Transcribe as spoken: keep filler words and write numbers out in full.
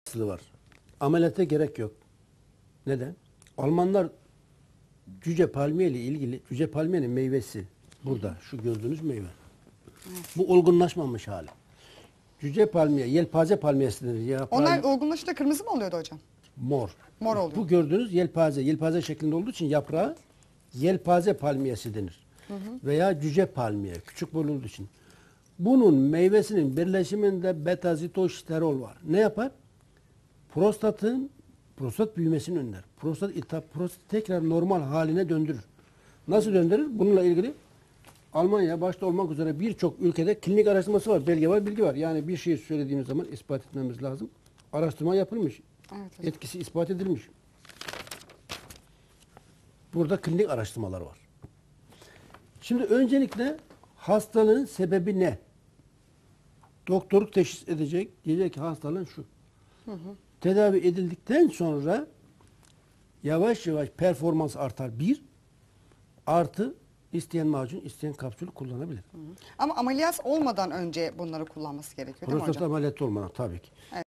var. Ameliyata gerek yok. Neden? Almanlar cüce palmiye ile ilgili, cüce palmiyenin meyvesi burada, şu gördüğünüz meyve. Evet. Bu olgunlaşmamış hali. Cüce palmiye, yelpaze palmiyesidir. Yaprağı Onlar olgunlaşınca kırmızı mı oluyordu hocam? mor. Mor oluyor. Bu gördüğünüz yelpaze, yelpaze şeklinde olduğu için yaprağı yelpaze palmiyesi denir. Hı hı. Veya cüce palmiye, küçük boylu olduğu için. Bunun meyvesinin birleşiminde beta-zitosterol var. Ne yapar? Prostatın prostat büyümesini önler. Prostat iltihap, prostat tekrar normal haline döndürür. Nasıl döndürür? Bununla ilgili Almanya başta olmak üzere birçok ülkede klinik araştırması var, belge var, bilgi var. Yani bir şeyi söylediğimiz zaman ispat etmemiz lazım. Araştırma yapılmış. Evet hocam. Etkisi ispat edilmiş. Burada klinik araştırmalar var. Şimdi öncelikle hastalığın sebebi ne? Doktor teşhis edecek. Diyecek ki hastalığın şu. Hı hı. Tedavi edildikten sonra yavaş yavaş performans artar. Bir, artı isteyen macun, isteyen kapsül kullanabilir. Hı hı. Ama ameliyat olmadan önce bunları kullanması gerekiyor değil mi Prostat hocam? ameliyatı olmadan tabii ki. Evet.